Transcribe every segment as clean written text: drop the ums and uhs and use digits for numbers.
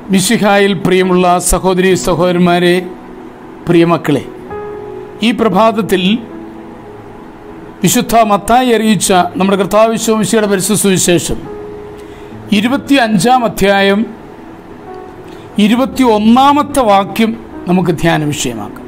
മിശിഹായിൽ പ്രിയമുള്ള സഹോദരീ സഹോദരന്മാരെ, പ്രിയമക്കളെ, ഈ പ്രഭാതത്തിൽ വിശുദ്ധ മത്തായി അറിയിച്ച നമ്മുടെ കർത്താവ് യേശു മിശിഹായുടെ പരിശുദ്ധ സുവിശേഷം 25-ാം അധ്യായം 21-ാമത്തെ വാക്യം നമുക്ക് ധ്യാന വിഷയമാക്കാം.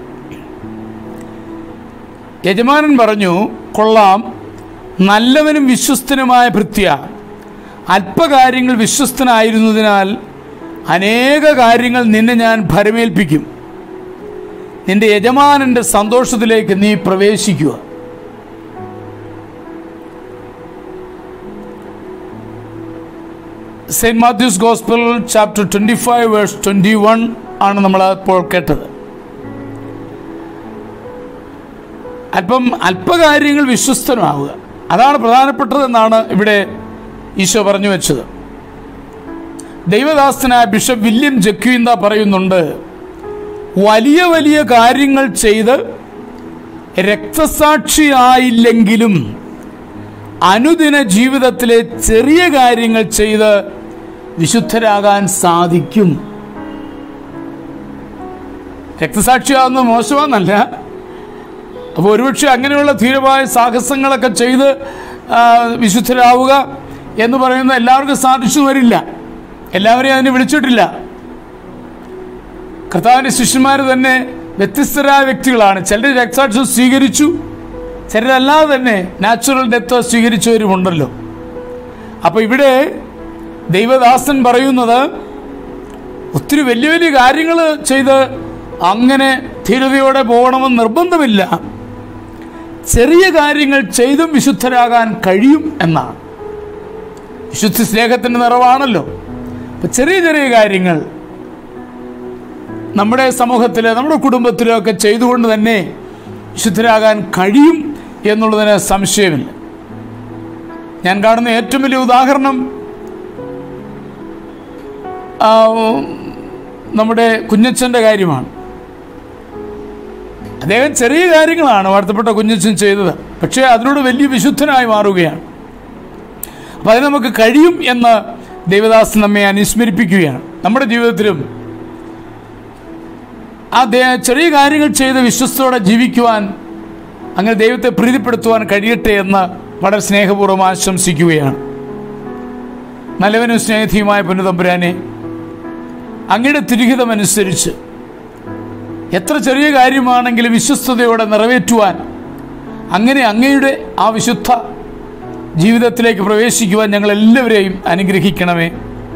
യജമാനൻ പറഞ്ഞു, കൊള്ളാം, നല്ലവനും വിശ്വസ്തനുമായ ഭൃത്യ, അല്പകാര്യങ്ങൾ വിശ്വസ്തനായിരുന്നതിനാൽ അനേക കാര്യങ്ങൾ നിന്നെ ഞാൻ ഭരമേൽപ്പിക്കും. നിന്റെ യജമാനൻ്റെ സന്തോഷത്തിലേക്ക് നീ പ്രവേശിക്കുക. Saint Matthew's gospel chapter 25 verse 21 ആണ് നമ്മൾ ഇപ്പോൾ കേട്ടത്. അല്പകാര്യങ്ങൾ വിശ്വസ്തനാവുക, അതാണ് പ്രധാനപ്പെട്ടതെന്നാണ് ഇവിടെ ഈശോ പറഞ്ഞു വെച്ചത്. ദൈവദാസനായ ബിഷപ്പ് വില്യം ജക്വിന്ത പറയുന്നുണ്ട്, വലിയ വലിയ കാര്യങ്ങൾ ചെയ്ത് രക്തസാക്ഷിയായില്ലെങ്കിലും അനുദിന ജീവിതത്തിലെ ചെറിയ കാര്യങ്ങൾ ചെയ്ത് വിശുദ്ധരാകാൻ സാധിക്കും. രക്തസാക്ഷിയാവുന്നത് മോശമാണെന്നല്ല. അപ്പോൾ ഒരുപക്ഷെ അങ്ങനെയുള്ള ധീരമായ സാഹസങ്ങളൊക്കെ ചെയ്ത് വിശുദ്ധരാവുക എന്ന് പറയുന്നത് എല്ലാവർക്കും സാധിച്ചു വരില്ല. എല്ലാവരെയും അതിന് വിളിച്ചിട്ടില്ല. കർത്താവിൻ്റെ ശിഷ്യന്മാർ തന്നെ വ്യത്യസ്തരായ വ്യക്തികളാണ്. ചിലർ രക്തസാക്ഷ്യം സ്വീകരിച്ചു, ചിലരല്ലാതെ തന്നെ നാച്ചുറൽ ഡെത്ത് സ്വീകരിച്ചവരുമുണ്ടല്ലോ. അപ്പോൾ ഇവിടെ ദൈവദാസൻ പറയുന്നത്, ഒത്തിരി വലിയ വലിയ കാര്യങ്ങൾ ചെയ്ത് അങ്ങനെ ധീരതയോടെ പോകണമെന്ന് നിർബന്ധമില്ല. ചെറിയ കാര്യങ്ങൾ ചെയ്തും വിശുദ്ധരാകാൻ കഴിയും എന്നാണ്. വിശുദ്ധ സ്നേഹത്തിൻ്റെ നിറവാണല്ലോ. അപ്പം ചെറിയ ചെറിയ കാര്യങ്ങൾ നമ്മുടെ സമൂഹത്തിൽ, നമ്മുടെ കുടുംബത്തിലൊക്കെ ചെയ്തുകൊണ്ട് തന്നെ വിശുദ്ധരാകാൻ കഴിയും എന്നുള്ളതിന് സംശയമില്ല. ഞാൻ കാണുന്ന ഏറ്റവും വലിയ ഉദാഹരണം നമ്മുടെ കുഞ്ഞച്ചൻ്റെ കാര്യമാണ്. അദ്ദേഹം ചെറിയ കാര്യങ്ങളാണ് വാഴ്ത്തപ്പെട്ട കുഞ്ഞച്ചൻ ചെയ്തത്, പക്ഷേ അതിനോട് വലിയ വിശുദ്ധനായി മാറുകയാണ്. അപ്പം അതിന് നമുക്ക് കഴിയും എന്ന് ദൈവദാസൻ നമ്മെ അനുസ്മരിപ്പിക്കുകയാണ്. നമ്മുടെ ജീവിതത്തിലും ആ ചെറിയ കാര്യങ്ങൾ ചെയ്ത് വിശ്വസ്തയോടെ ജീവിക്കുവാൻ, അങ്ങനെ ദൈവത്തെ പ്രീതിപ്പെടുത്തുവാൻ കഴിയട്ടെ എന്ന് വളരെ സ്നേഹപൂർവ്വം ആശംസിക്കുകയാണ്. നല്ലവനും സ്നേഹധിയുമായ പൊന്നുതമ്പുരാനെ, അങ്ങയുടെ തിരുഹിതമനുസരിച്ച് എത്ര ചെറിയ കാര്യമാണെങ്കിലും വിശ്വസ്തയോടെ നിറവേറ്റുവാൻ, അങ്ങനെ അങ്ങയുടെ ആ വിശുദ്ധ ജീവിതത്തിലേക്ക് പ്രവേശിക്കുവാൻ ഞങ്ങളെല്ലാവരെയും അനുഗ്രഹിക്കണമേ.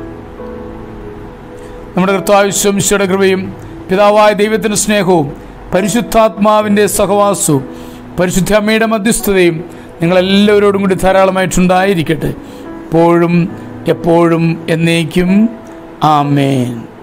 നമ്മുടെ കർത്താവ് യേശു മിശിഹായുടെ കൃപയും പിതാവായ ദൈവത്തിൻ്റെ സ്നേഹവും പരിശുദ്ധാത്മാവിൻ്റെ സഹവാസവും പരിശുദ്ധ അമ്മയുടെ മധ്യസ്ഥതയും നിങ്ങളെല്ലാവരോടും കൂടി ധാരാളമായിട്ടുണ്ടായിരിക്കട്ടെ, എപ്പോഴും എപ്പോഴും എന്നേക്കും. ആമേൻ.